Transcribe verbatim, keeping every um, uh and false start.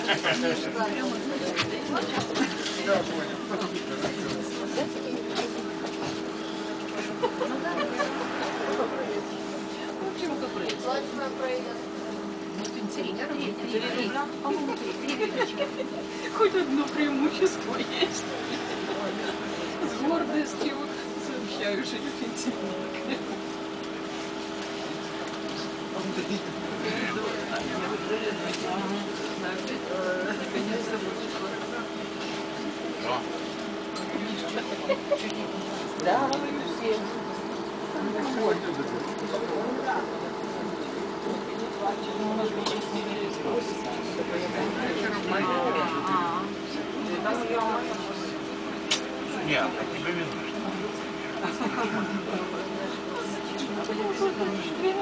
Хоть одно преимущество есть. С гордостью сообщаю, что я пенсионник. Да, все. Нет, тебе минут.